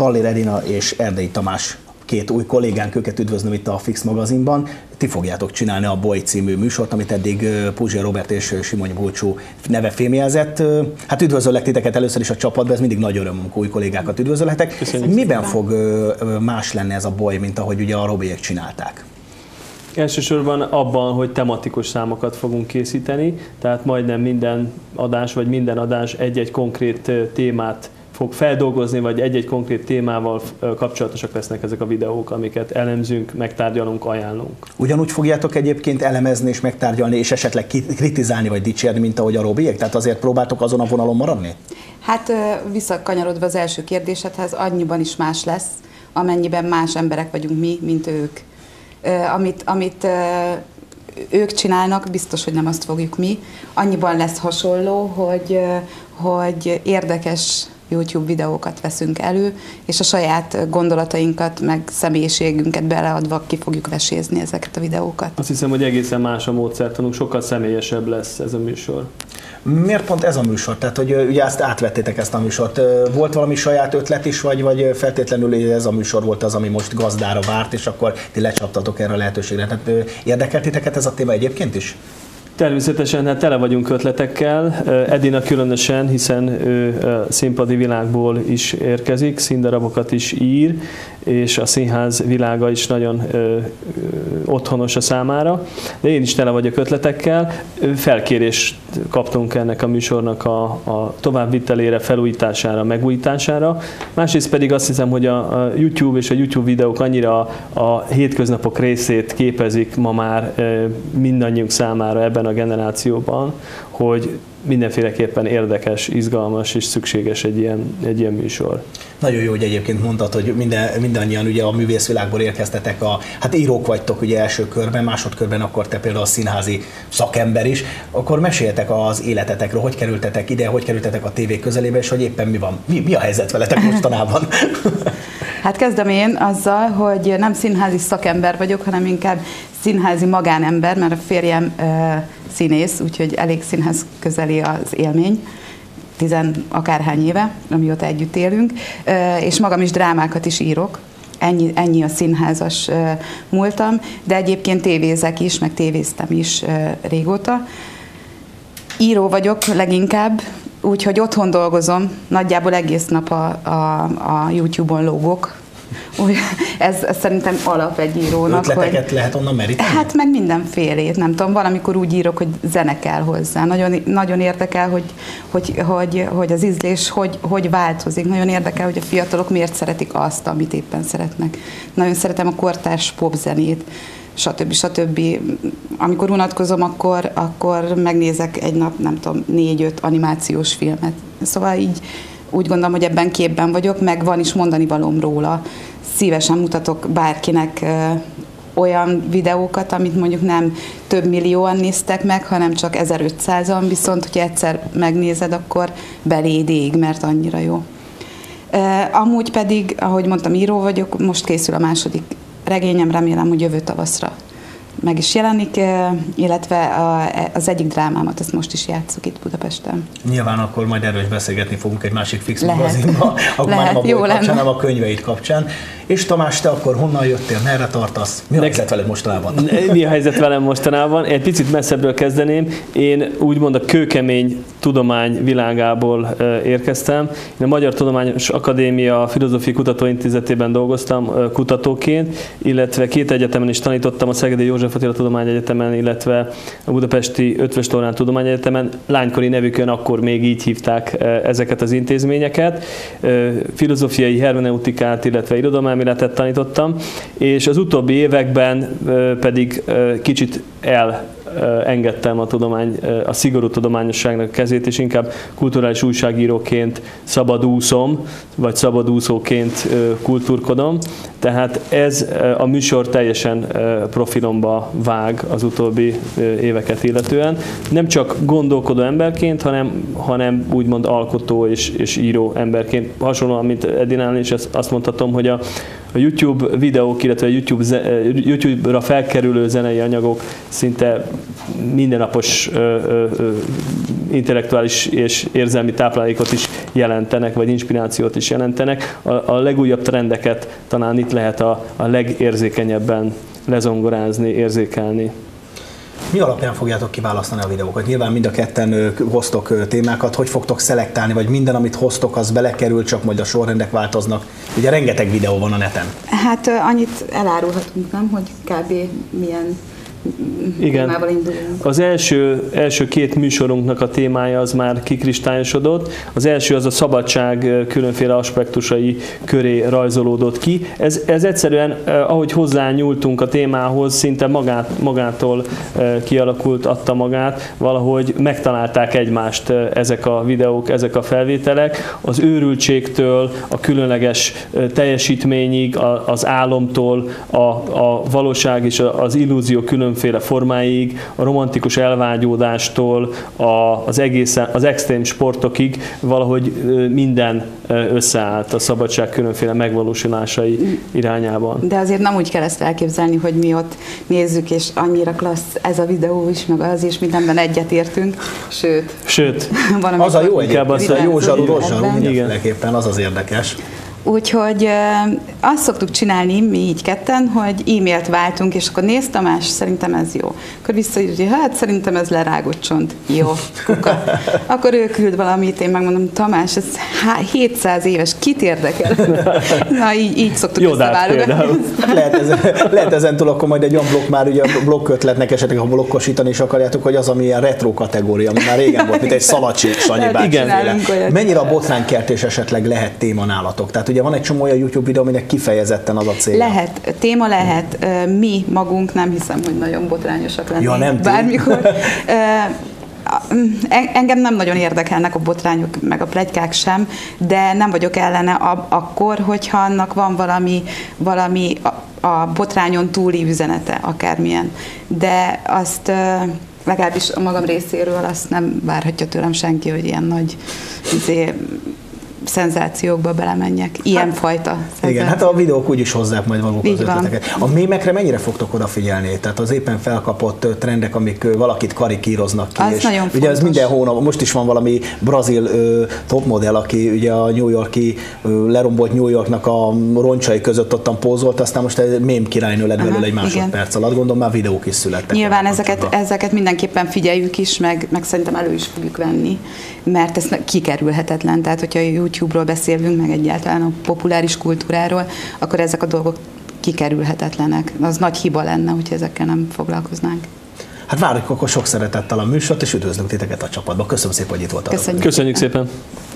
Tallér Edina és Erdei Tamás, két új kollégánk, őket üdvözlöm itt a Fix magazinban. Ti fogjátok csinálni a Boly című műsort, amit eddig Puzsér Robert és Simony Bulcsú neve fémjelzett. Hát üdvözöllek titeket először is a csapatban, ez mindig nagy öröm, amikor új kollégákat üdvözölhetek. Köszönjük. Miben fog más lenni ez a Boly, mint ahogy ugye a Robiék csinálták? Elsősorban abban, hogy tematikus számokat fogunk készíteni, tehát majdnem minden adás, vagy minden adás egy-egy konkrét témát fog feldolgozni, vagy egy-egy konkrét témával kapcsolatosak lesznek ezek a videók, amiket elemzünk, megtárgyalunk, ajánlunk. Ugyanúgy fogjátok egyébként elemezni és megtárgyalni, és esetleg kritizálni vagy dicsérni, mint ahogy a Robiék? Tehát azért próbáltok azon a vonalon maradni? Hát visszakanyarodva az első kérdésedhez, annyiban is más lesz, amennyiben más emberek vagyunk mi, mint ők. Amit ők csinálnak, biztos, hogy nem azt fogjuk mi. Annyiban lesz hasonló, hogy érdekes YouTube videókat veszünk elő, és a saját gondolatainkat, meg személyiségünket beleadva ki fogjuk vesézni ezeket a videókat. Azt hiszem, hogy egészen más a módszertanunk, sokkal személyesebb lesz ez a műsor. Miért pont ez a műsor? Tehát, hogy ugye ezt átvettétek ezt a műsort. Volt valami saját ötlet is, vagy feltétlenül ez a műsor volt az, ami most gazdára várt, és akkor ti lecsaptatok erre a lehetőségre? Tehát érdekelt titeket ez a téma egyébként is? Természetesen, hát tele vagyunk ötletekkel, Edina különösen, hiszen ő színpadi világból is érkezik, színdarabokat is ír, és a színház világa is nagyon otthonos a számára, de én is tele vagyok ötletekkel. Felkérést kaptunk ennek a műsornak a továbbvitelére, felújítására, megújítására. Másrészt pedig azt hiszem, hogy a YouTube és a YouTube videók annyira a hétköznapok részét képezik ma már mindannyiunk számára ebben a generációban, hogy mindenféleképpen érdekes, izgalmas és szükséges egy ilyen műsor. Nagyon jó, hogy egyébként mondtad, hogy mindannyian ugye a művészvilágból érkeztetek, hát írók vagytok ugye első körben, másodkörben akkor te például a színházi szakember is, akkor meséljetek az életetekről, hogy kerültetek ide, hogy kerültetek a tévé közelébe, és hogy éppen mi van, mi a helyzet veletek mostanában? Hát kezdem én azzal, hogy nem színházi szakember vagyok, hanem inkább színházi magánember, mert a férjem színész, úgyhogy elég színház közeli az élmény, 10 akárhány éve, amióta együtt élünk, és magam is drámákat is írok. Ennyi a színházas múltam, de egyébként tévézek is, meg tévéztem is régóta. Író vagyok leginkább, úgyhogy otthon dolgozom, nagyjából egész nap a YouTube-on lógok. Ez szerintem alap egy írónak. Ötleteket lehet onnan meríteni? Hát meg mindenfélét, nem tudom, valamikor úgy írok, hogy zene kell hozzá. Nagyon érdekel, hogy az ízlés hogy változik. Nagyon érdekel, hogy a fiatalok miért szeretik azt, amit éppen szeretnek. Nagyon szeretem a kortárs popzenét, stb. Amikor unatkozom, akkor megnézek egy nap, nem tudom, 4-5 animációs filmet. Szóval így úgy gondolom, hogy ebben képben vagyok, meg van is mondani valóm róla. Szívesen mutatok bárkinek olyan videókat, amit mondjuk nem több millióan néztek meg, hanem csak 1500-an, viszont hogyha egyszer megnézed, akkor beléd ég, mert annyira jó. Amúgy pedig, ahogy mondtam, író vagyok, most készül a második regényem, remélem, hogy jövő tavaszra meg is jelenik, illetve az egyik drámámat, ezt most is játszok itt Budapesten. Nyilván akkor majd erről is beszélgetni fogunk egy másik Fix magazinban, akkor már nem a Boly kapcsán, hanem a könyveit kapcsán. És Tamás, te akkor honnan jöttél, merre tartasz? Mi a helyzet veled mostanában? Mi a helyzet velem mostanában? Egy picit messzebbről kezdeném. Én úgymond a kőkemény tudomány világából érkeztem. Én a Magyar Tudományos Akadémia Filozófiai Kutatóintézetében dolgoztam kutatóként, illetve 2 egyetemen is tanítottam, a Szegedi József Attila Tudományegyetemen, illetve a budapesti Eötvös Loránd Tudományegyetemen. Lánykori nevükön akkor még így hívták ezeket az intézményeket. Filozófiai hermeneutikát, illetve irodalmelméletet tanítottam, és az utóbbi években pedig kicsit engedtem a szigorú tudományosságnak a kezét, és inkább kulturális újságíróként szabadúszom, vagy szabadúszóként kultúrkodom. Tehát ez a műsor teljesen profilomba vág az utóbbi éveket illetően. Nem csak gondolkodó emberként, hanem úgymond alkotó és író emberként. Hasonlóan, mint Edinál is azt mondhatom, hogy a YouTube videók, illetve a YouTube-ra felkerülő zenei anyagok szinte mindennapos intellektuális és érzelmi táplálékot is jelentenek, vagy inspirációt is jelentenek. A legújabb trendeket talán itt lehet a legérzékenyebben lezongorázni, érzékelni. Mi alapján fogjátok kiválasztani a videókat? Nyilván mind a ketten hoztok témákat, hogy fogtok szelektálni, vagy minden, amit hoztok, az belekerül, csak majd a sorrendek változnak. Ugye rengeteg videó van a neten. Hát annyit elárulhatunk, nem, hogy kb. Milyen témával indulunk. Az első két műsorunknak a témája az már kikristályosodott. Az első az a szabadság különféle aspektusai köré rajzolódott ki. Ez egyszerűen, ahogy hozzányúltunk a témához, szinte magától kialakult, adta magát. Valahogy megtalálták egymást ezek a videók, ezek a felvételek. Az őrültségtől, a különleges teljesítményig, az álomtól, a valóság és az illúzió különféle formáig, a romantikus elvágyódástól az extrém sportokig valahogy minden összeállt a szabadság különféle megvalósulásai irányában. De azért nem úgy kell ezt elképzelni, hogy mi ott nézzük, és annyira klassz ez a videó is, meg az is, mindenben egyetértünk, sőt. Az a jó egyébként, a jó zsaru, rossz zsaru, mindenféleképpen az az érdekes. Úgyhogy azt szoktuk csinálni mi így ketten, hogy e-mailt váltunk, és akkor nézd Tamás, szerintem ez jó. Akkor visszaírja, hát szerintem ez lerágott csont. Jó, kuka. Akkor ő küld valamit, én megmondom, Tamás, ez 700 éves, kit érdekel? Na, így szoktuk összeválogatni. Lehet ezentúl akkor majd egy olyan blokk már, ugye a blokkötletnek esetleg, ha blokkosítani is akarjátok, hogy az, ami ilyen retro kategória, ami már régen volt, mint egy Szalacsi Sanyi bácsiféle. Mennyire a botránykertés esetleg lehet téma nálatok? Tehát ugye van egy csomó olyan YouTube videó, aminek kifejezetten az a célja. Lehet, téma lehet. Mi magunk nem hiszem, hogy nagyon botrányosak lennénk. Ja, nem bármikor. Engem nem nagyon érdekelnek a botrányok, meg a pletykák sem, de nem vagyok ellene akkor, hogyha annak van valami a botrányon túli üzenete, akármilyen. De azt legalábbis a magam részéről azt nem várhatja tőlem senki, hogy ilyen nagy szenzációkba belemenjek. Ilyenfajta szenzáció. Igen, hát a videók úgyis hozzák majd maguk az ötleteket. A mémekre mennyire fogtok odafigyelni? Tehát az éppen felkapott trendek, amik valakit karikíroznak ki. Az és nagyon ugye ez fontos. minden hónap, most is van valami brazil topmodell, aki ugye a New York-i lerombolt New Yorknak a roncsai között ottan pózolt, aztán most egy mém királynő lett belőle egy másodperc alatt. Gondolom már videók is születtek. Nyilván ezeket mindenképpen figyeljük is, meg szerintem elő is fogjuk venni, mert ez kikerülhetetlen. Tehát, hogyha YouTube-ról beszélünk, meg egyáltalán a populáris kultúráról, akkor ezek a dolgok kikerülhetetlenek. Az nagy hiba lenne, hogyha ezekkel nem foglalkoznánk. Hát várjuk akkor sok szeretettel a műsort, és üdvözlünk titeket a csapatba. Köszönöm szépen, hogy itt voltatok. Köszönjük szépen.